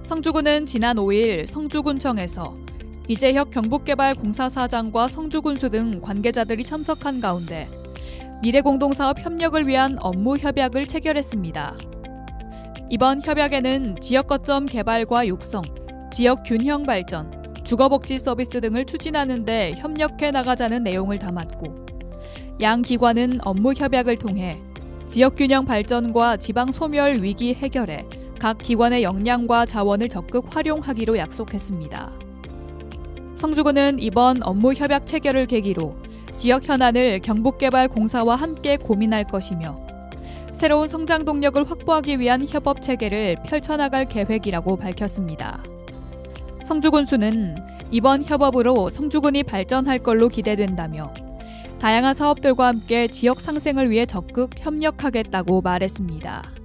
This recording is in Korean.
성주군은 지난 5일 성주군청에서 이재혁 경북개발공사 사장과 성주군수 등 관계자들이 참석한 가운데 미래공동사업 협력을 위한 업무 협약을 체결했습니다. 이번 협약에는 지역 거점 개발과 육성, 지역 균형 발전, 주거복지 서비스 등을 추진하는 데 협력해 나가자는 내용을 담았고, 양 기관은 업무 협약을 통해 지역 균형 발전과 지방 소멸 위기 해결에 각 기관의 역량과 자원을 적극 활용하기로 약속했습니다. 성주군은 이번 업무 협약 체결을 계기로 지역 현안을 경북개발공사와 함께 고민할 것이며 새로운 성장 동력을 확보하기 위한 협업 체계를 펼쳐나갈 계획이라고 밝혔습니다. 성주군수는 이번 협업으로 성주군이 발전할 걸로 기대된다며 다양한 사업들과 함께 지역 상생을 위해 적극 협력하겠다고 말했습니다.